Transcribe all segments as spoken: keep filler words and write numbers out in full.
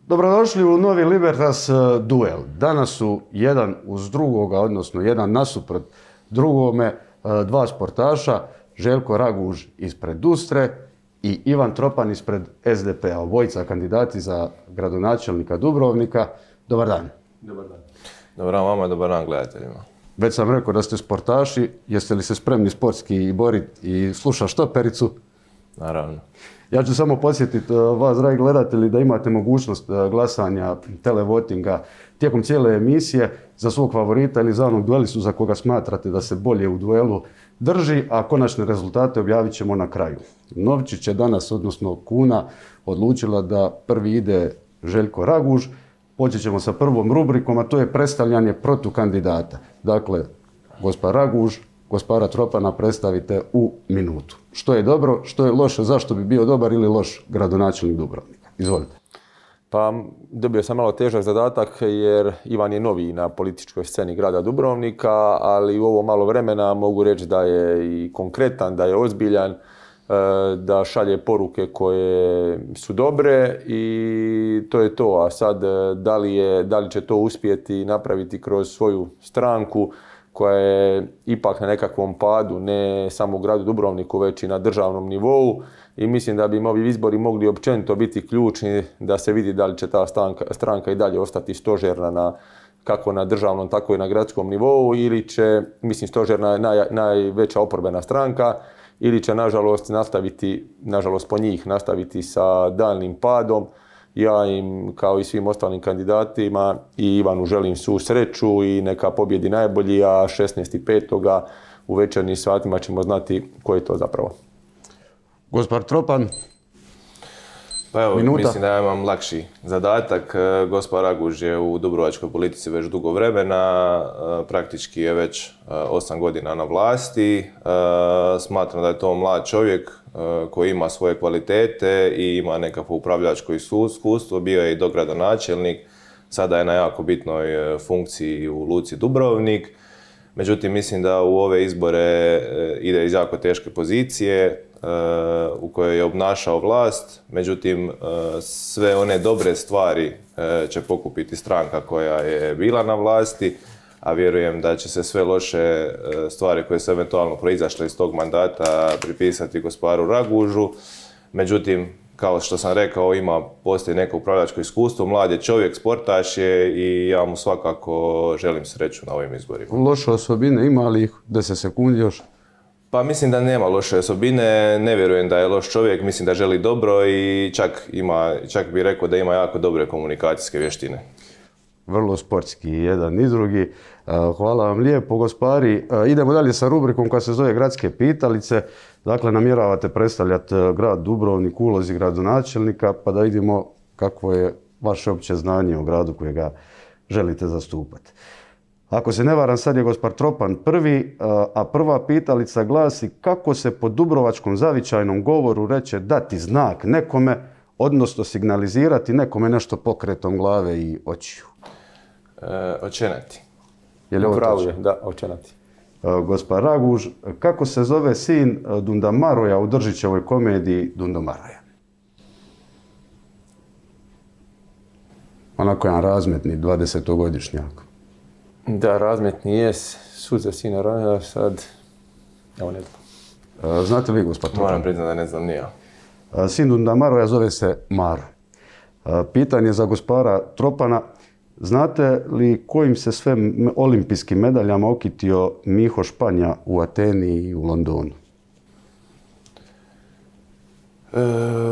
Dobrodošli u novi Libertas duel. Danas su jedan uz drugoga, odnosno jedan nasuprot drugome, dva sportaša, Željko Raguž ispred Dustre i Ivan Tropan ispred S D P-a, obojica kandidati za gradonačelnika Dubrovnika. Dobar dan. Dobar dan. Dobar dan vama, dobar dan gledateljima. Već sam rekao da ste sportaši, jeste li se spremni sportski boriti i slušati štopericu? Naravno. Ja ću samo podsjetiti vas, dragi gledatelji, da imate mogućnost glasanja televotinga tijekom cijele emisije za svog favorita ili za onog duelistu za koga smatrate da se bolje u duelu drži, a konačne rezultate objavit ćemo na kraju. Novčić je danas, odnosno kuna, odlučila da prvi ide Željko Raguž. Počet ćemo sa prvom rubrikom, a to je predstavljanje protukandidata. Dakle, gospa Raguž, gospara Tropana predstavite u minutu. Što je dobro, što je loše, zašto bi bio dobar ili loš gradonačelnik Dubrovnika? Izvolite. Pa dobio sam malo težak zadatak jer Ivan je novi na političkoj sceni grada Dubrovnika, ali u ovo malo vremena mogu reći da je i konkretan, da je ozbiljan, da šalje poruke koje su dobre i to je to. A sad da li, je, da li će to uspjeti napraviti kroz svoju stranku koja je ipak na nekakvom padu, ne samo u gradu Dubrovniku, već i na državnom nivou. I mislim da bi im ovi izbori mogli općenito biti ključni da se vidi da li će ta stranka, stranka i dalje ostati stožerna na, kako na državnom, tako i na gradskom nivou, ili će, mislim, stožerna je naj, najveća oporbena stranka, ili će, nažalost, nastaviti, nažalost po njih, nastaviti sa daljnim padom. Ja im, kao i svim ostalim kandidatima, i Ivanu želim svu sreću i neka pobjedi najbolji, a šesnaestog petog u večernjim satima ćemo znati ko je to zapravo. Gospar Tropan, pa evo, minuta. Mislim da ja imam lakši zadatak. Gospar Raguž je u dubrovačkoj politici već dugo vremena, praktički je već osam godina na vlasti. Smatram da je to mlad čovjek koji ima svoje kvalitete i ima nekakvo upravljačko iskustvo. Bio je i dogradonačelnik, sada je na jako bitnoj funkciji u Luci Dubrovnik. Međutim, mislim da u ove izbore ide iz jako teške pozicije u kojoj je obnašao vlast. Međutim, sve one dobre stvari će pokupiti stranka koja je bila na vlasti, a vjerujem da će se sve loše stvari koje su eventualno proizašle iz tog mandata pripisati gosparu Ragužu. Međutim, kao što sam rekao, ima, postoji neko upravljačko iskustvo, mlad je čovjek, sportaš je i ja mu svakako želim sreću na ovim izborima. Loše osobine, ima li ih deset sekundi još? Pa mislim da nema loše osobine, ne vjerujem da je loš čovjek, mislim da želi dobro i čak, ima, čak bih rekao da ima jako dobre komunikacijske vještine. Vrlo sportski jedan i drugi. Hvala vam lijepo, gospari. Idemo dalje sa rubrikom koja se zove Gradske pitalice. Dakle, namjeravate predstavljati grad Dubrovnik u ulozi gradonačelnika, pa da vidimo kakvo je vaše opće znanje o gradu kojega želite zastupati. Ako se ne varam, sad je gospar Tropan prvi, a prva pitalica glasi: kako se po dubrovačkom zavičajnom govoru reče dati znak nekome, odnosno signalizirati nekome nešto pokretom glave i očiju? E, očenati. Je li ovo točno? Da, očenati. Gospar Raguž, kako se zove sin Dundamaroja u Držićevoj komediji Dundamaroja? Onako jedan razmetni dvadesetogodišnjak. Da, razmetni je, sud za sina Raja, sad, evo ne znam. Znate li, gospar Tropan? Moram priznati da ne znam ni ja. Sin Dundamaroja zove se Maro. Pitanje za gospara Tropana: znate li kojim se sve olimpijskim medaljama okitio Miho Španja u Ateni i u Londonu? E,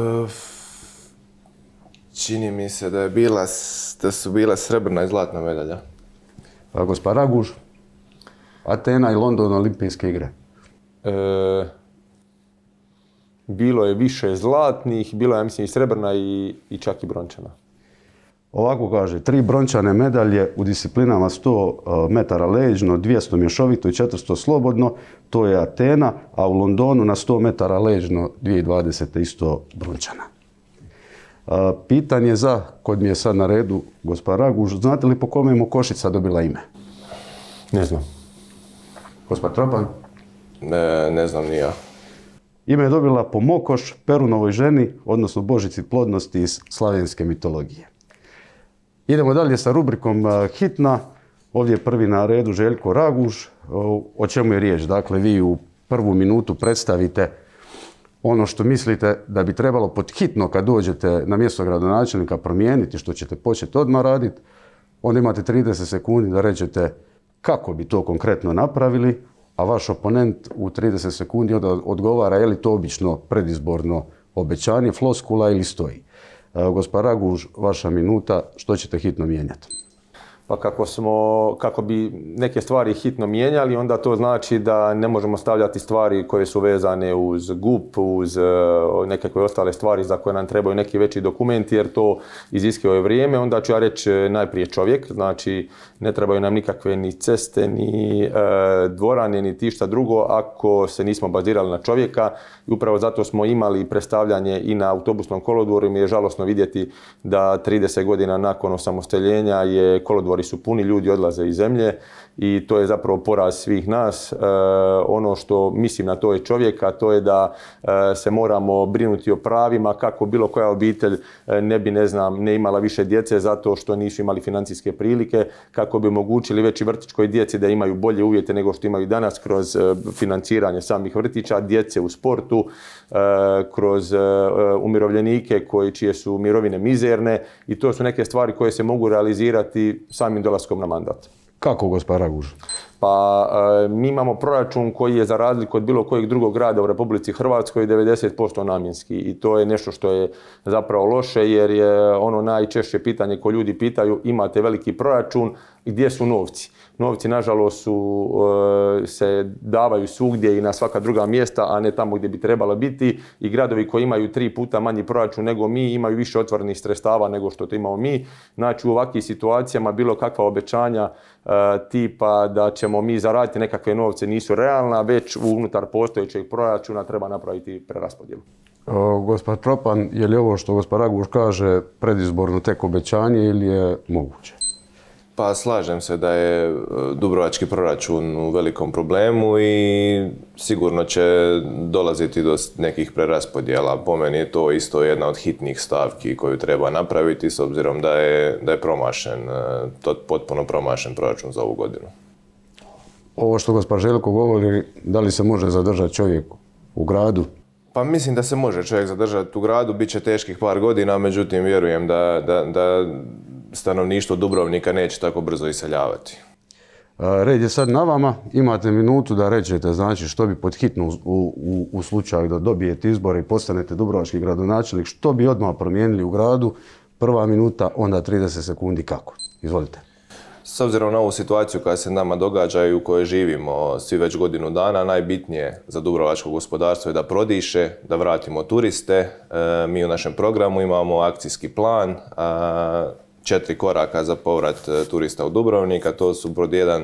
čini mi se da, je bila, da su bila srebrna i zlatna medalja. A gospar Raguž, Atena i London olimpijske igre. E, bilo je više zlatnih, bilo je, ja mislim, i srebrna i, i čak i brončana. Ovako kaže: tri brončane medalje u disciplinama sto metara leđno, dvjesto mješovito i četiristo slobodno, to je Atena, a u Londonu na sto metara leđno dvije tisuće dvadesete isto brončana. Pitanje za, kod mi je sad na redu gospar Raguž, znate li po kome je Mokošica dobila ime? Ne znam. Gospar Tropan? Ne, ne znam ni ja. Ime je dobila po Mokoš, Perunovoj ženi, odnosno božici plodnosti iz slavenske mitologije. Idemo dalje sa rubrikom Hitna. Ovdje je prvi na redu Željko Raguž. O čemu je riječ? Dakle, vi u prvu minutu predstavite ono što mislite da bi trebalo pod hitno kad dođete na mjesto gradonačelnika promijeniti, što ćete početi odmah raditi. Onda imate trideset sekundi da rećete kako bi to konkretno napravili, a vaš oponent u trideset sekundi onda odgovara je li to obično predizborno obećanje, floskula ili stoji. Gospod Raguž, vaša minuta, što ćete hitno mijenjati? Pa kako, smo, kako bi neke stvari hitno mijenjali, onda to znači da ne možemo stavljati stvari koje su vezane uz G U P, uz nekakve ostale stvari za koje nam trebaju neki veći dokumenti, jer to iziskuje vrijeme. Onda ću ja reći najprije čovjek, znači ne trebaju nam nikakve ni ceste, ni e, dvorane, ni ti šta drugo ako se nismo bazirali na čovjeka. I upravo zato smo imali predstavljanje i na autobusnom kolodvoru. Mi je žalosno vidjeti da trideset godina nakon osamostaljenja je kolodvori su puni, ljudi odlaze iz zemlje i to je zapravo poraz svih nas. E, ono što mislim na to je čovjek, a to je da e, se moramo brinuti o pravima kako bilo koja obitelj ne bi, ne znam, ne imala više djece zato što nisu imali financijske prilike, kako bi omogućili već i vrtićkoj djeci da imaju bolje uvjete nego što imaju danas kroz e, financiranje samih vrtića, djece u sportu, e, kroz e, umirovljenike koji, čije su mirovine mizerne, i to su neke stvari koje se mogu realizirati samim dolaskom na mandat. Kako, gospod Raguž? Pa e, mi imamo proračun koji je za razliku od bilo kojeg drugog grada u Republici Hrvatskoj devedeset posto namjenski, i to je nešto što je zapravo loše, jer je ono najčešće pitanje koje ljudi pitaju: imate veliki proračun, gdje su novci? Novci, nažalost, su, e, se davaju svugdje i na svaka druga mjesta, a ne tamo gdje bi trebalo biti. I gradovi koji imaju tri puta manji proračun nego mi imaju više otvorenih sredstava nego što to imamo mi. Znači, u ovakvim situacijama bilo kakva obećanja e, tipa da ćemo mi zaraditi nekakve novce nisu realna, već unutar postojećeg proračuna treba napraviti preraspodjelu. Gospod Propan, je li ovo što gospod Raguž kaže predizborno tek obećanje ili je moguće? Pa slažem se da je dubrovački proračun u velikom problemu i sigurno će dolaziti do nekih preraspodjela. Po meni je to isto jedna od hitnih stavki koju treba napraviti s obzirom da je, da je promašen, to potpuno promašen proračun za ovu godinu. Ovo što gospod Željko govori, da li se može zadržati čovjek u gradu? Pa mislim da se može čovjek zadržati u gradu, bit će teških par godina, međutim vjerujem da, da, da stanovništvo Dubrovnika neće tako brzo iseljavati. Red je sad na vama, imate minutu da rećete, znači, što bi pod hitno u, u, u slučaju da dobijete izbore i postanete dubrovački gradonačelnik, što bi odmah promijenili u gradu. Prva minuta, onda trideset sekundi kako. Izvolite. S obzirom na ovu situaciju koja se nama događa i u kojoj živimo svi već godinu dana, najbitnije za dubrovačko gospodarstvo je da prodiše, da vratimo turiste. E, mi u našem programu imamo akcijski plan, a, četiri koraka za povrat turista u Dubrovnik, a to su pod jedan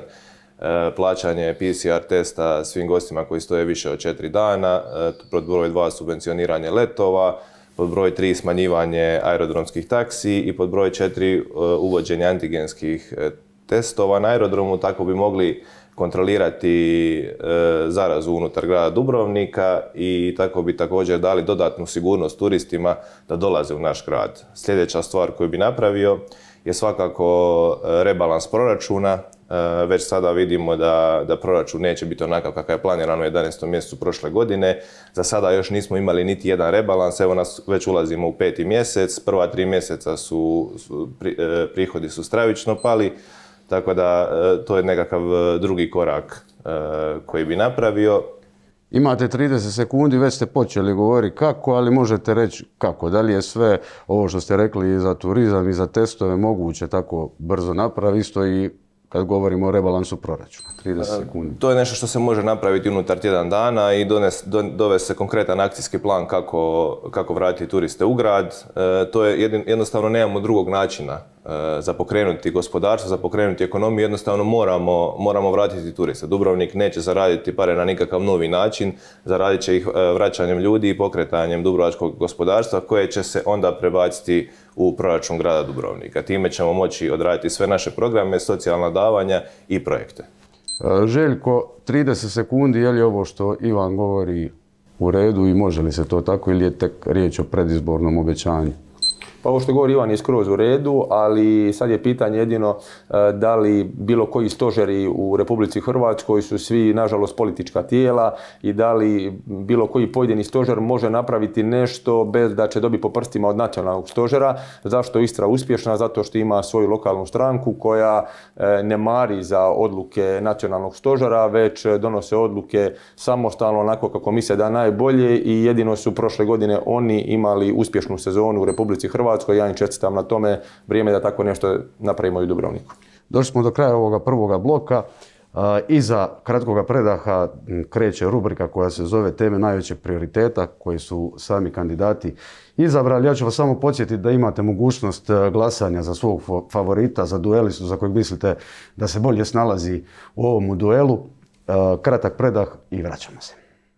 plaćanje P C R testa svim gostima koji stoje više od četiri dana, pod broj dva subvencioniranje letova, pod broj tri smanjivanje aerodromskih taksi i pod broj četiri uvođenje antigenskih testova na aerodromu, tako bi mogli kontrolirati e, zarazu unutar grada Dubrovnika i tako bi također dali dodatnu sigurnost turistima da dolaze u naš grad. Sljedeća stvar koju bi napravio je svakako rebalans proračuna. E, već sada vidimo da, da proračun neće biti onakav kakav je planirano u jedanaestom mjesecu prošle godine. Za sada još nismo imali niti jedan rebalans, evo nas već ulazimo u peti mjesec, prva tri mjeseca su, su pri, e, prihodi su stravično pali. Tako da to je nekakav drugi korak koji bi napravio. Imate trideset sekundi, već ste počeli govoriti kako, ali možete reći kako. Da li je sve ovo što ste rekli i za turizam i za testove moguće tako brzo napraviti, isto i kad govorimo o rebalansu proračuna? trideset sekundi. To je nešto što se može napraviti unutar tjedan dana i dones, do, dovesti se konkretan akcijski plan kako, kako vratiti turiste u grad. E, to je jedin, jednostavno nemamo drugog načina e, za pokrenuti gospodarstvo, za pokrenuti ekonomiju. Jednostavno moramo, moramo vratiti turiste. Dubrovnik neće zaraditi pare na nikakav novi način, zaradit će ih e, vraćanjem ljudi i pokretanjem dubrovačkog gospodarstva koje će se onda prebaciti u proračun grada Dubrovnika. Time ćemo moći odraditi sve naše programe, socijalna davanja i projekte. Željko, trideset sekundi, je li ovo što Ivan govori u redu i može li se to tako ili je tek riječ o predizbornom obećanju? Pa ovo što govori Ivan je skroz u redu, ali sad je pitanje jedino da li bilo koji stožeri u Republici Hrvatskoj su svi, nažalost, politička tijela i da li bilo koji pojedini stožer može napraviti nešto bez da će dobiti po prstima od nacionalnog stožera. Zašto je Istra uspješna? Zato što ima svoju lokalnu stranku koja ne mari za odluke nacionalnog stožera, već donose odluke samostalno onako kako misle da najbolje i jedino su prošle godine oni imali uspješnu sezonu u Republici Hrvatskoj. Ja im čestitam na tome, vrijeme da tako nešto napravimo i u Dubrovniku. Došli smo do kraja ovoga prvoga bloka. Iza kratkoga predaha kreće rubrika koja se zove Teme najvećeg prioriteta koji su sami kandidati izabrali. Ja ću vas samo podsjetiti da imate mogućnost glasanja za svog favorita, za duelistu za kojeg mislite da se bolje snalazi u ovom duelu. Kratak predah i vraćamo se.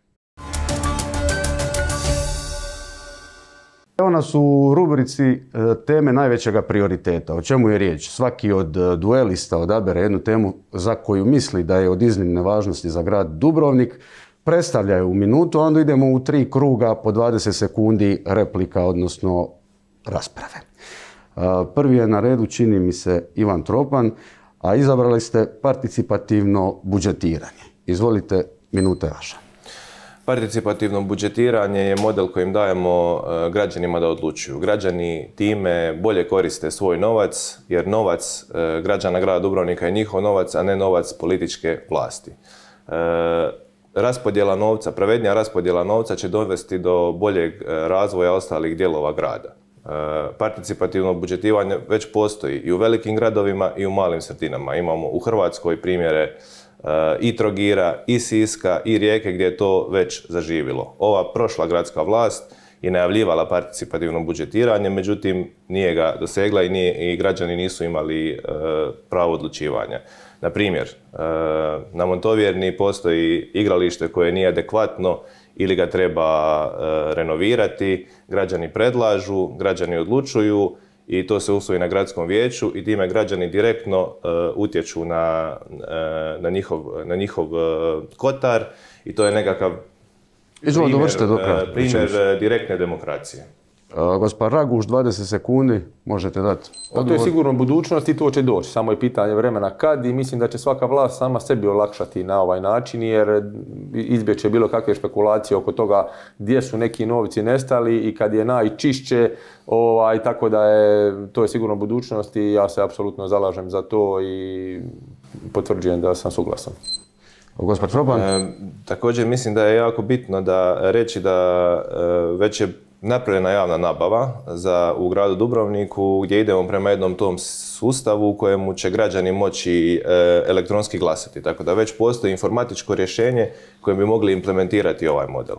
Evo nas u rubrici Teme najvećega prioriteta. O čemu je riječ? Svaki od duelista odabere jednu temu za koju misli da je od iznimne važnosti za grad Dubrovnik, predstavlja je u minutu, a onda idemo u tri kruga po dvadeset sekundi replika, odnosno rasprave. Prvi je na redu, čini mi se, Ivan Tropan, a izabrali ste participativno budžetiranje. Izvolite, minuta je vaša. Participativno budžetiranje je model kojim dajemo građanima da odlučuju. Građani time bolje koriste svoj novac, jer novac građana grada Dubrovnika je njihov novac, a ne novac političke vlasti. Raspodjela novca, pravednija raspodjela novca će dovesti do boljeg razvoja ostalih dijelova grada. Participativno budžetiranje već postoji i u velikim gradovima i u malim sredinama. Imamo u Hrvatskoj primjere i Trogira, i Siska, i Rijeke gdje je to već zaživilo. Ova prošla gradska vlast je najavljivala participativno budžetiranje, međutim nije ga dosegla i, nije, i građani nisu imali e, pravo odlučivanja. Na primjer, e, na Montovjerni postoji igralište koje nije adekvatno ili ga treba e, renovirati, građani predlažu, građani odlučuju i to se usvoji na gradskom vijeću i time građani direktno uh, utječu na, uh, na njihov, na njihov uh, kotar i to je nekakav primjer, uh, primjer uh, direktne demokracije. Uh, Gospod Raguž, dvadeset sekundi, možete dati odgovor. To je sigurno budućnost i to će doći, samo je pitanje vremena kad i mislim da će svaka vlast sama sebi olakšati na ovaj način jer izbjeće bilo kakve špekulacije oko toga gdje su neki novci nestali i kad je najčišće, ovaj, tako da je to je sigurno budućnost i ja se apsolutno zalažem za to i potvrđujem da sam suglasan. Gospod Tropan? E, također mislim da je jako bitno da reći da e, već je napravljena javna nabava za, u gradu Dubrovniku gdje idemo prema jednom tom sustavu u kojemu će građani moći e, elektronski glasati. Tako da već postoji informatičko rješenje koje bi mogli implementirati ovaj model.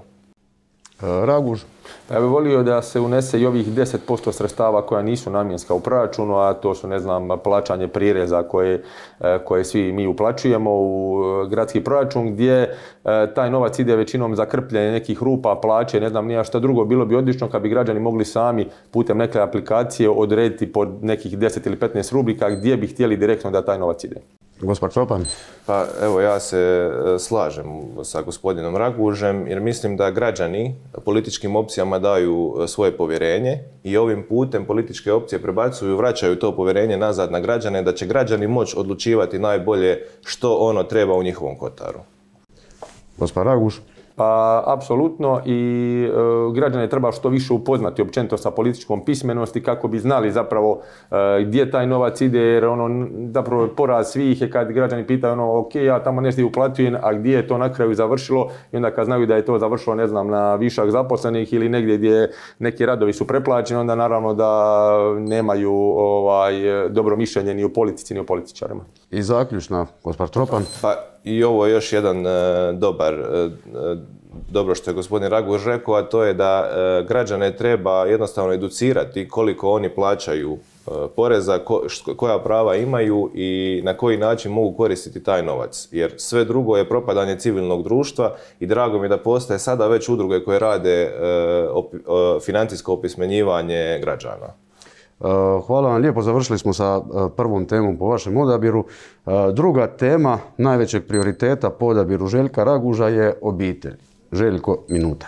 Raguž? Ja bih volio da se unese i ovih deset posto sredstava koja nisu namjenska u proračunu, a to su, ne znam, plaćanje prireza koje, koje svi mi uplaćujemo u gradski proračun, gdje taj novac ide većinom za krpljenje nekih rupa, plaće, ne znam nija šta drugo. Bilo bi odlično kad bi građani mogli sami putem neke aplikacije odrediti po nekih deset ili petnaest rubrika gdje bi htjeli direktno da taj novac ide. Gospod Tropan? Pa evo, ja se slažem sa gospodinom Ragužem jer mislim da građani političkim opcijama daju svoje povjerenje i ovim putem političke opcije prebacuju i vraćaju to povjerenje nazad na građane, da će građani moći odlučivati najbolje što ono treba u njihovom kotaru. Gospod Raguž? Pa, apsolutno i e, građane treba što više upoznati općenito sa političkom pismenosti kako bi znali zapravo e, gdje taj novac ide jer ono zapravo poraz svih je kad građani pitaju ono ok, ja tamo nešto uplatujem, a gdje je to na kraju završilo i onda kad znaju da je to završilo ne znam na višak zaposlenih ili negdje gdje neki radovi su preplaćeni, onda naravno da nemaju ovaj, dobro mišljenje ni u politici ni u političarima. I zaključna, gospod Tropan? Pa i ovo je još jedan e, dobar e, dobro što je gospodin Raguž rekao, a to je da e, građane treba jednostavno educirati koliko oni plaćaju e, poreza, ko, št, koja prava imaju i na koji način mogu koristiti taj novac. Jer sve drugo je propadanje civilnog društva i drago mi da postoje sada već udruge koje rade e, op, e, financijsko opismenjivanje građana. Hvala vam lijepo, završili smo sa prvom temom po vašem odabiru. Druga tema najvećeg prioriteta po odabiru Željka Raguža je obitelj. Željko, minuta.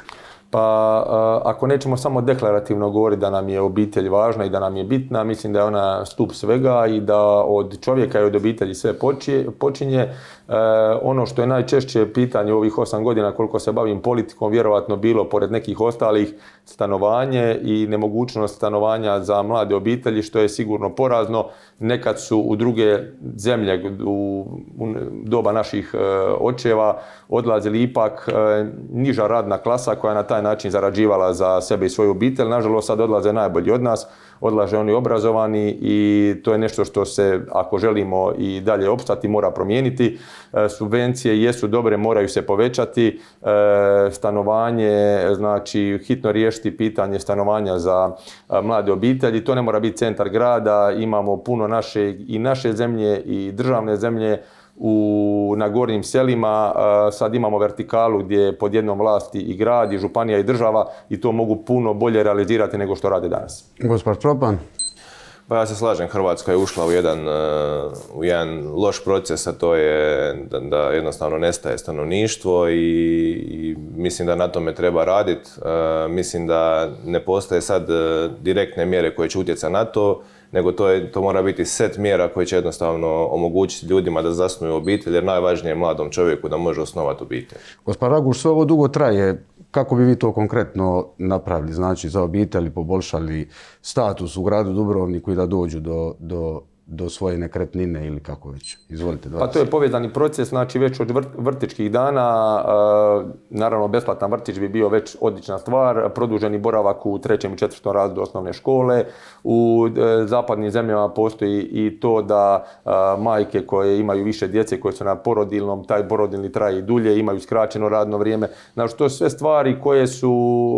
Pa ako nećemo samo deklarativno govoriti da nam je obitelj važna i da nam je bitna, mislim da je ona stup svega i da od čovjeka i od obitelji sve počinje. Ono što je najčešće pitanje u ovih osam godina koliko se bavim politikom, vjerovatno bilo pored nekih ostalih, stanovanje i nemogućnost stanovanja za mlade obitelji, što je sigurno porazno. Nekad su u druge zemlje, u doba naših očeva, odlazili ipak niža radna klasa koja je na taj način zarađivala za sebe i svoju obitelj. Nažalost, sad odlaze najbolji od nas, odlaze oni obrazovani i to je nešto što se, ako želimo i dalje opstati, mora promijeniti. Subvencije jesu dobre, moraju se povećati. Stanovanje, znači hitno riješiti pitanje stanovanja za mlade obitelji. To ne mora biti centar grada, imamo puno naše i naše zemlje i državne zemlje u, na gornjim selima. Sad imamo vertikalu gdje je pod jednom vlasti i grad, i županija, i država i to mogu puno bolje realizirati nego što rade danas. Gospod Tropan? Pa ja se slažem, Hrvatska je ušla u jedan, u jedan loš proces, a to je da, da jednostavno nestaje stanovništvo i, i mislim da na tome treba raditi. E, mislim da ne postoje sad direktne mjere koje će utjecati na to, nego to, je, to mora biti set mjera koji će jednostavno omogućiti ljudima da zasnuju obitelj, jer najvažnije je mladom čovjeku da može osnovati obitelj. Gospod Raguž, sve ovo dugo traje. Kako bi vi to konkretno napravili, znači za obitelji, poboljšali status u gradu Dubrovniku i da dođu do, do, do svoje nekretnine ili kako već? Izvolite. Pa to je povezani proces, znači već od vrtičkih dana, naravno besplatan vrtić bi bio već odlična stvar, produženi boravak u trećem i četvrtom razredu osnovne škole. U zapadnim zemljama postoji i to da majke koje imaju više djece, koje su na porodilnom, taj porodilni traje i dulje, imaju skraćeno radno vrijeme. Znači to su sve stvari koje, su,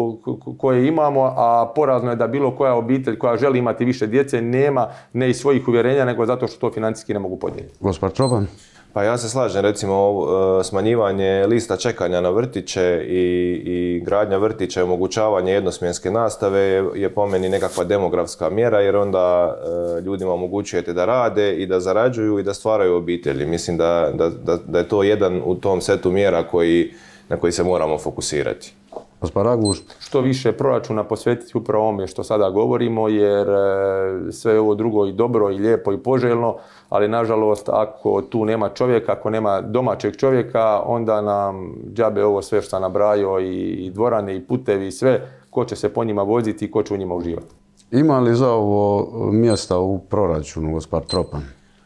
koje imamo, a porazno je da bilo koja obitelj koja želi imati više djece nema ne iz svojih uvjerenja, nego zato što to financijski ne mogu podnijeti. Gospod Tropan? Pa ja se slažem, recimo smanjivanje lista čekanja na vrtiće i, i gradnja vrtića i omogućavanje jednosmjenske nastave je, je po meni nekakva demografska mjera, jer onda e, ljudima omogućujete da rade i da zarađuju i da stvaraju obitelji. Mislim da, da, da, da je to jedan u tom setu mjera koji, na koji se moramo fokusirati. Gospod Raguž? Što više proračuna posvetiti upravo ovome što sada govorimo, jer sve ovo drugo i dobro i lijepo i poželjno, ali nažalost ako tu nema čovjeka, ako nema domaćeg čovjeka, onda nam džabe ovo sve što sam nabrajao i dvorane i putevi i sve, ko će se po njima voziti i ko će u njima uživati. Ima li za ovo mjesta u proračunu, gospod Tropan?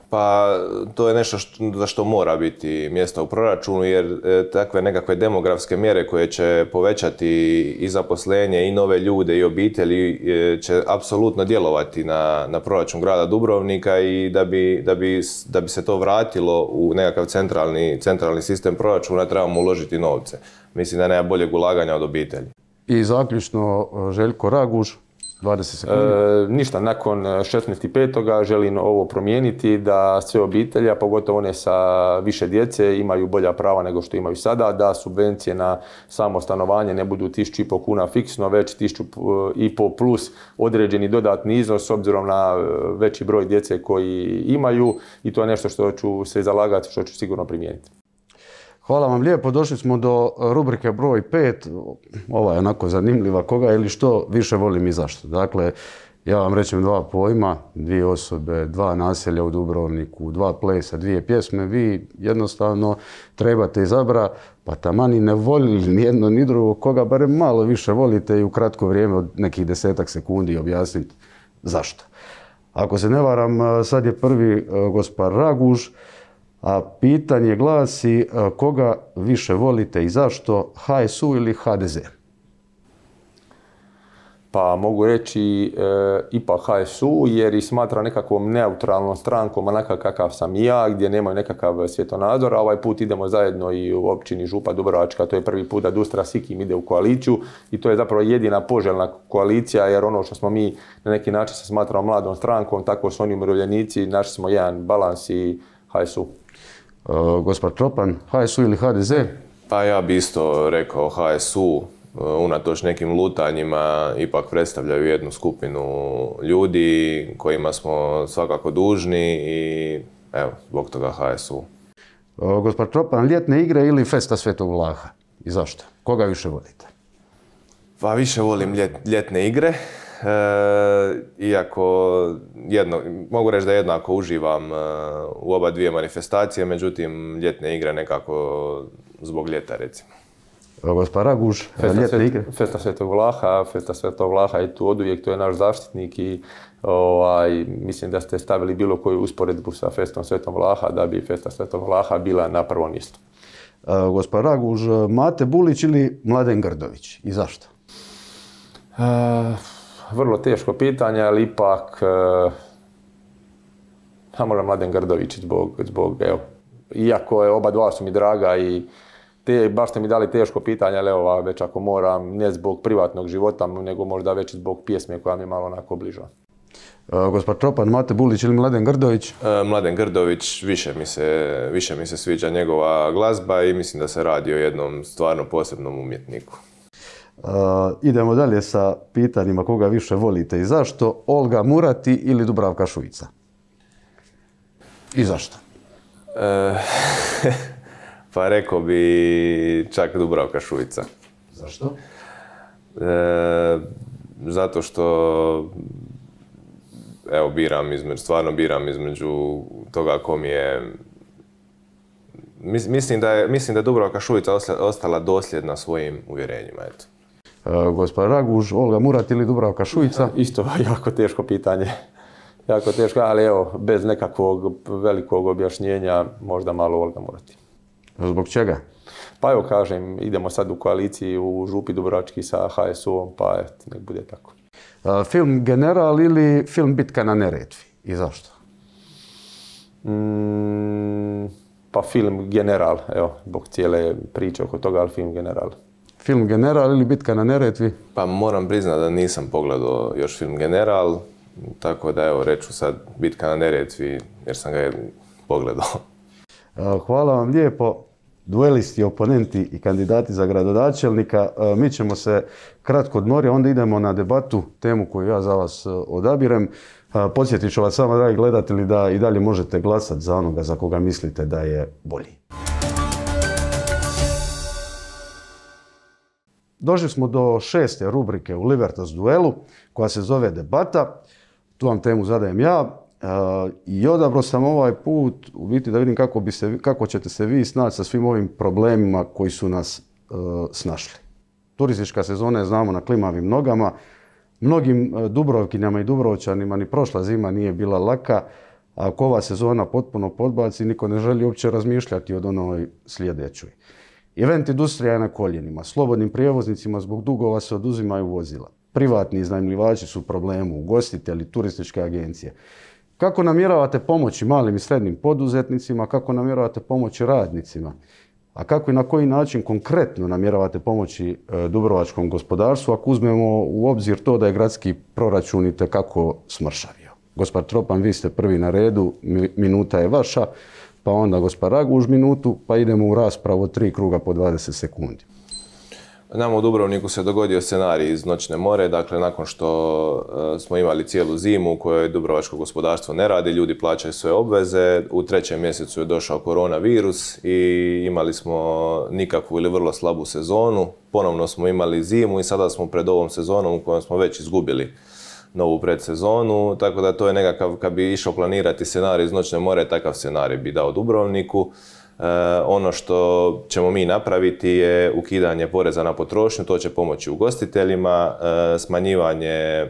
Pa to je nešto što, za što mora biti mjesto u proračunu, jer e, takve nekakve demografske mjere koje će povećati i zaposlenje i nove ljude i obitelji e, će apsolutno djelovati na, na proračun grada Dubrovnika i da bi, da, bi, da bi se to vratilo u nekakav centralni, centralni sistem proračuna trebamo uložiti novce. Mislim da nema boljeg ulaganja od obitelji. I zaključno Željko Raguž. dvadeset sekundi. E, ništa, nakon šesnaestog petog želim ovo promijeniti, da sve obitelji, a pogotovo one sa više djece, imaju bolja prava nego što imaju sada, da subvencije na samo stanovanje ne budu tisuću i pol kuna fiksno, već tisuću i pol plus određeni dodatni iznos s obzirom na veći broj djece koji imaju i to je nešto što ću se zalagati, što ću sigurno primijeniti. Hvala vam lijepo, došli smo do rubrike broj pet, ova je onako zanimljiva, koga ili što više volim i zašto. Dakle, ja vam rećem dva pojma, dvije osobe, dva naselja u Dubrovniku, dva plesa, dvije pjesme, vi jednostavno trebate izabrati, pa taman i ne volili ni jedno ni drugo, koga barem malo više volite i u kratko vrijeme od nekih desetak sekundi objasniti zašto. Ako se ne varam, sad je prvi gospod Raguž, a pitanje glasi koga više volite i zašto, H S U ili H D Z? Pa mogu reći e, ipak H S U jer ih smatra nekakvom neutralnom strankom, onakav kakav sam i ja, gdje nemaju nekakav svjetonazor, a ovaj put idemo zajedno i u općini Župa Dubrovačka, to je prvi put da Dustra s ikim ide u koaliciju i to je zapravo jedina poželjna koalicija, jer ono što smo mi na neki način se smatramo mladom strankom, tako su oni umirovljenici, našli smo jedan balans i H S U. Uh, gospod Tropan, H S U ili H D Z? Pa ja bi isto rekao H S U, unatoč nekim lutanjima ipak predstavljaju jednu skupinu ljudi kojima smo svakako dužni i evo, zbog toga H S U. Uh, gospod Tropan, ljetne igre ili festa Svetog Vlaha? I zašto? Koga više volite? Pa više volim ljet, ljetne igre. E, iako jedno, mogu reći da jednako uživam e, u oba dvije manifestacije, međutim ljetne igre nekako zbog ljeta recimo. Gospod Raguž, ljetne igre? Festa Svetog Vlaha, Festa Svetog Vlaha je tu oduvijek, to je naš zaštitnik i ovaj, mislim da ste stavili bilo koju usporedbu sa Festom Svetog Vlaha da bi Festa Svetog Vlaha bila na prvom mjestu. Uh, gospod Raguž, Mate Bulić ili Mladen Grdović i zašto? Uh, vrlo teško pitanje, ali ipak uh, možda Mladen Grdović zbog, zbog evo, iako je oba dva su mi draga i te, baš ste mi dali teško pitanje, ali evo već ako moram, ne zbog privatnog života, nego možda već zbog pjesme koja mi je malo onako bliža. Uh, gospod Čopan, Mate Bulić ili Mladen Grdović? Uh, Mladen Grdović, više mi, se, više mi se sviđa njegova glazba i mislim da se radi o jednom stvarno posebnom umjetniku. Uh, idemo dalje sa pitanjima koga više volite i zašto. Olga Murati ili Dubravka Šuica? I zašto? Uh, pa rekao bi čak Dubravka Šuica. Zašto? E, zato što evo biram između, stvarno biram između toga ko mi je. Mislim da je, mislim da je Dubravka Šuica ostala dosljedna svojim uvjerenjima. Eto. E, gospod Raguž, Olga Murati ili Dubravka Šuica? Isto jako teško pitanje. Jako teško, ali evo, bez nekakvog velikog objašnjenja, možda malo Olga Murati. Zbog čega? Pa evo kažem, idemo sad u koaliciji u Župi Dubrovački sa H S U-om, pa et, nek bude tako. A, film General ili film Bitka na Neretvi? I zašto? Mm, pa film General, evo, zbog cijele priče oko toga, ali film General. Film General ili Bitka na Neretvi? Pa moram priznati da nisam pogledao još film General, tako da evo reću sad Bitka na Neretvi jer sam ga pogledao. Hvala vam lijepo, duelisti, oponenti i kandidati za gradonačelnika. Mi ćemo se kratko odmoriti, onda idemo na debatu, temu koju ja za vas odabirem. Podsjetit ću vas samo, dragi gledatelji, da i dalje možete glasati za onoga za koga mislite da je bolji. Došli smo do šeste rubrike u Libertas duelu, koja se zove Debata. Tu vam temu zadajem ja. Uh, I odabrao sam ovaj put u biti da vidim kako, bi se, kako ćete se vi snaći sa svim ovim problemima koji su nas uh, snašli. Turistička sezona je, znamo, na klimavim nogama. Mnogim uh, Dubrovkinjama i Dubrovčanima ni prošla zima nije bila laka. A ako ova sezona potpuno podbaci, niko ne želi uopće razmišljati od onoj sljedećoj. Event industrija je na koljenima. Slobodnim prijevoznicima zbog dugova se oduzimaju vozila. Privatni iznajmljivači su u problemu, ugostitelji, turističke agencije. Kako namjeravate pomoći malim i srednjim poduzetnicima, kako namjeravate pomoći radnicima, a kako i na koji način konkretno namjeravate pomoći e, dubrovačkom gospodarstvu, ako uzmemo u obzir to da je gradski proračun itekako smršavio. Gospod Tropan, vi ste prvi na redu, minuta je vaša, pa onda gospod Raguž minutu, pa idemo u raspravu od tri kruga po dvadeset sekundi. Nama u Dubrovniku se dogodio scenarij iz Noćne more, dakle nakon što uh, smo imali cijelu zimu u kojoj dubrovačko gospodarstvo ne radi, ljudi plaćaju sve obveze, u trećem mjesecu je došao koronavirus i imali smo nikakvu ili vrlo slabu sezonu, ponovno smo imali zimu i sada smo pred ovom sezonom u kojoj smo već izgubili novu predsezonu, tako da to je nekakav, kad bi išao planirati scenarij iz Noćne more, takav scenarij bi dao Dubrovniku. E, ono što ćemo mi napraviti je ukidanje poreza na potrošnju, to će pomoći ugostiteljima, e, smanjivanje e,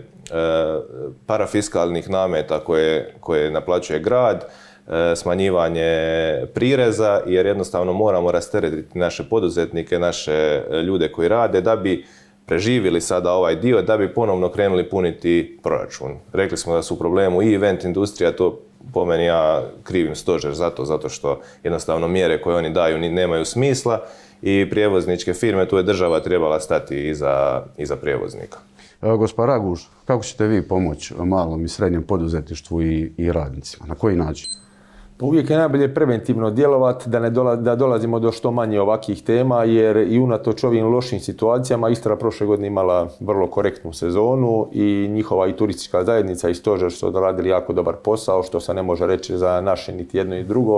parafiskalnih nameta koje, koje naplaćuje grad, e, smanjivanje prireza, jer jednostavno moramo rasteretiti naše poduzetnike, naše ljude koji rade da bi preživjeli sada ovaj dio, da bi ponovno krenuli puniti proračun. Rekli smo da su u problemu i event industrija, to po meni ja krivim stožer zato, zato što jednostavno mjere koje oni daju nemaju smisla i prijevozničke firme, tu je država trebala stati iza, iza prijevoznika. Evo, gospod Raguž, kako ćete vi pomoći malom i srednjem poduzetništvu i, i radnicima? Na koji način? Pa uvijek je najbolje preventivno djelovati, da, ne dola, da dolazimo do što manje ovakvih tema, jer i unatoč ovim lošim situacijama Istra prošle godine imala vrlo korektnu sezonu i njihova i turistička zajednica i stožer su odradili jako dobar posao, što se ne može reći za naše niti jedno i drugo.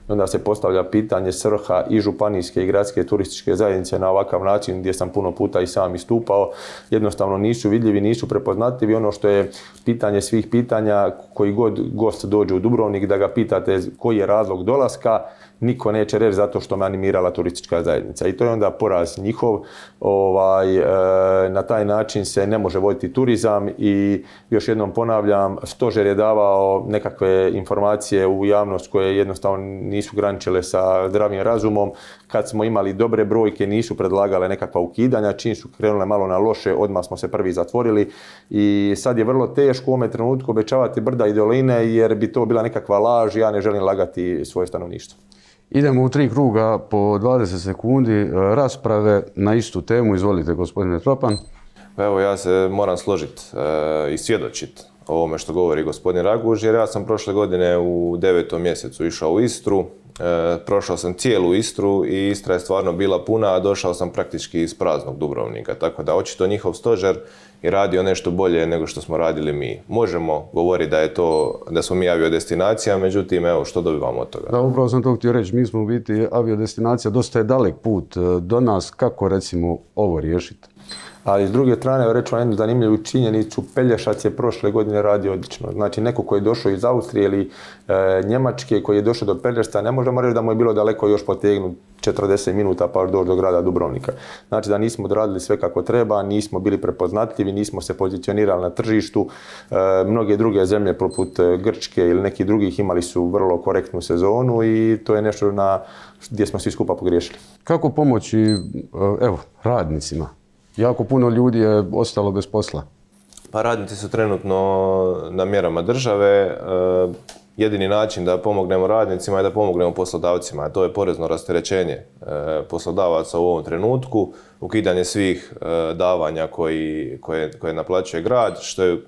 I onda se postavlja pitanje svrha i županijske i gradske turističke zajednice na ovakav način gdje sam puno puta i sam istupao. Jednostavno nisu vidljivi, nisu prepoznatljivi. Ono što je pitanje svih pitanja, koji god gost dođe u Dubrovnik, da ga pitate koji je razlog dolaska, niko neće reći zato što me animirala turistička zajednica. I to je onda poraz njihov. Ovaj, e, na taj način se ne može voditi turizam i još jednom ponavljam, stožer je davao nekakve informacije u javnost koje jednostavno nisu graničile sa zdravim razumom. Kad smo imali dobre brojke, nisu predlagale nekakva ukidanja, čim su krenule malo na loše, odmah smo se prvi zatvorili i sad je vrlo teško u ovome trenutku obećavati brda i doline jer bi to bila nekakva laž, ja ne želim lagati svoje stanovništvo. Idemo u tri kruga po dvadeset sekundi rasprave na istu temu. Izvolite, gospodine Tropan. Pa evo, ja se moram složiti e, i svjedočiti o ovome što govori gospodin Raguž, jer ja sam prošle godine u devetom mjesecu išao u Istru. E, prošao sam cijelu Istru i Istra je stvarno bila puna, a došao sam praktički iz praznog Dubrovnika. Tako da očito njihov stožer je radio nešto bolje nego što smo radili mi. Možemo govoriti da je to, da smo mi aviodestinacija, međutim, evo, što dobivamo od toga? Da, upravo sam to htio reći, mi smo u biti aviodestinacija, dosta je dalek put do nas, kako recimo ovo riješiti? Ali s druge strane, reći vam jednu zanimljivu činjenicu, Pelješac je prošle godine radio odlično. Znači, neko koji je došao iz Austrije ili e, Njemačke, koji je došao do Pelješca, ne možemo reći da mu je bilo daleko još potegnuti četrdeset minuta pa doći do grada Dubrovnika. Znači da nismo odradili sve kako treba, nismo bili prepoznatljivi, nismo se pozicionirali na tržištu. E, mnoge druge zemlje poput Grčke ili nekih drugih imali su vrlo korektnu sezonu i to je nešto na, gdje smo svi skupa pogriješili. Kako pomoći, evo, radnicima? Jako puno ljudi je ostalo bez posla. Pa radnici su trenutno na mjerama države. Jedini način da pomognemo radnicima je da pomognemo poslodavcima, a to je porezno rasterećenje poslodavaca u ovom trenutku, ukidanje svih davanja koji, koje, koje naplaćuje grad, što je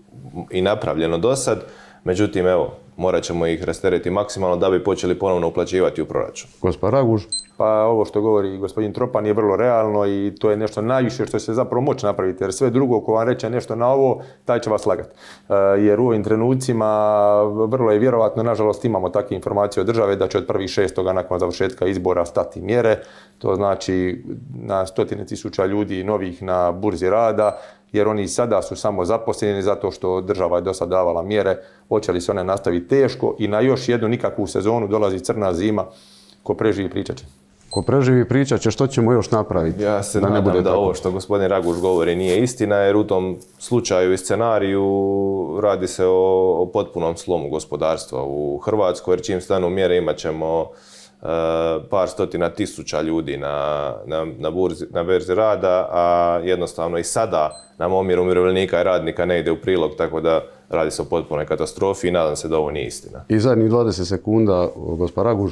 i napravljeno do sad. Međutim, evo, morat ćemo ih rasteretiti maksimalno da bi počeli ponovno uplaćivati u proračun. Gospodin Raguž? Pa ovo što govori gospodin Tropan je vrlo realno i to je nešto najviše što se zapravo moći napraviti, jer sve drugo ko vam reče nešto na ovo, taj će vas lagati. E, jer u ovim trenucima vrlo je vjerovatno, nažalost imamo takve informacije od države da će od prvog šestoga nakon završetka izbora stati mjere. To znači na stotine tisuća ljudi novih na burzi rada, jer oni sada su samo zaposleni zato što država je do sada davala mjere, hoće li se one nastaviti teško i na još jednu nikakvu sezonu dolazi crna zima, ko preživi pričat će. Ko preživi pričat će, što ćemo još napraviti? Ja se da nadam ne bude da tako. Ovo što gospodin Raguž govori nije istina, jer u tom slučaju i scenariju radi se o, o potpunom slomu gospodarstva u Hrvatskoj, jer čim stanu mjere imat ćemo uh, par stotina tisuća ljudi na, na, na, burzi, na berzi rada, a jednostavno i sada nam omjer umirovljenika i radnika ne ide u prilog, tako da radi se o potpunoj katastrofi i nadam se da ovo nije istina. I zadnjih dvadeset sekunda, gospodin Raguž.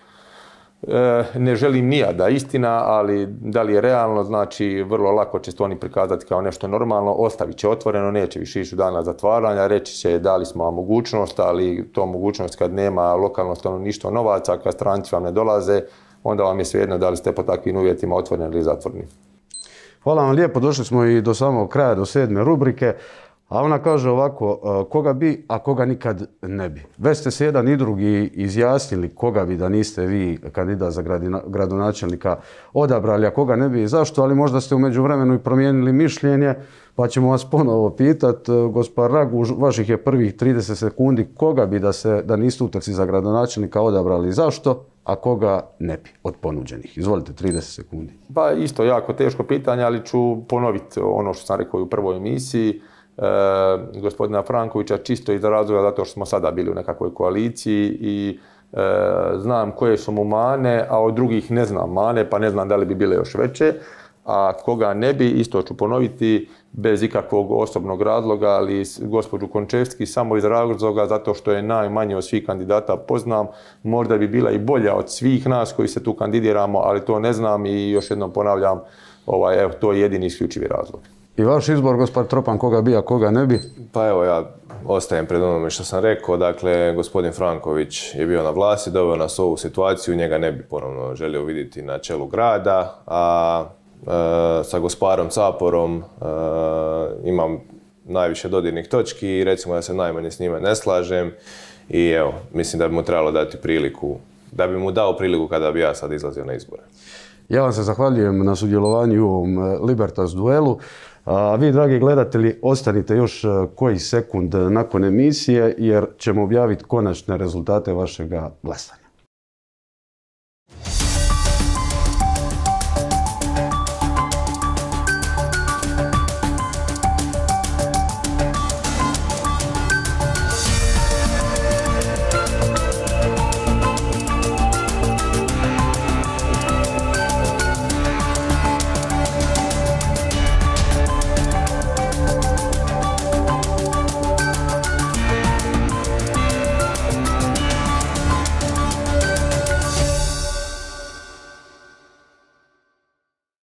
E, ne želim nija da istina, ali da li je realno, znači vrlo lako će to oni prikazati kao nešto normalno, ostavit će otvoreno, neće više ići u dana zatvaranja, reći će dali smo vam mogućnost, ali to mogućnost kad nema lokalno stanovništvo novaca, kad stranci vam ne dolaze, onda vam je svejedno da li ste po takvim uvjetima otvoreni ili zatvoreni. Hvala vam lijepo, došli smo i do samog kraja, do sedme rubrike. A ona kaže ovako, koga bi, a koga nikad ne bi. Već ste se jedan i drugi izjasnili koga bi da niste vi kandidat za gradonačelnika odabrali, a koga ne bi i zašto, ali možda ste u međuvremenu i promijenili mišljenje, pa ćemo vas ponovo pitati. Gospodin Raguž, vaših je prvih trideset sekundi, koga bi da, se, da niste u trci za gradonačelnika odabrali i zašto, a koga ne bi od ponuđenih. Izvolite, trideset sekundi. Pa isto jako teško pitanje, ali ću ponoviti ono što sam rekao u prvoj emisiji. E, gospodina Frankovića čisto iz razloga zato što smo sada bili u nekakvoj koaliciji i e, znam koje su mu mane, a od drugih ne znam mane, pa ne znam da li bi bile još veće. A koga ne bi, isto ću ponoviti, bez ikakvog osobnog razloga, ali gospođu Končevski samo iz razloga zato što je najmanje od svih kandidata poznam. Možda bi bila i bolja od svih nas koji se tu kandidiramo, ali to ne znam i još jednom ponavljam, ovaj, evo, to je jedini isključivi razlog. I vaš izbor, gospodin Tropan, koga bi, a koga ne bi? Pa evo, ja ostajem pred onome što sam rekao. Dakle, gospodin Franković je bio na vlasti, doveo nas u ovu situaciju, njega ne bi ponovno želio vidjeti na čelu grada, a e, sa gosparom Caporom e, imam najviše dodirnih točki i recimo da se najmanje s njime ne slažem i evo, mislim da bi mu trebalo dati priliku da bi mu dao priliku kada bi ja sad izlazio na izbore. Ja vam se zahvaljujem na sudjelovanju u ovom Libertas duelu. A vi, dragi gledatelji, ostanite još koji sekund nakon emisije jer ćemo objaviti konačne rezultate vašega glasanja.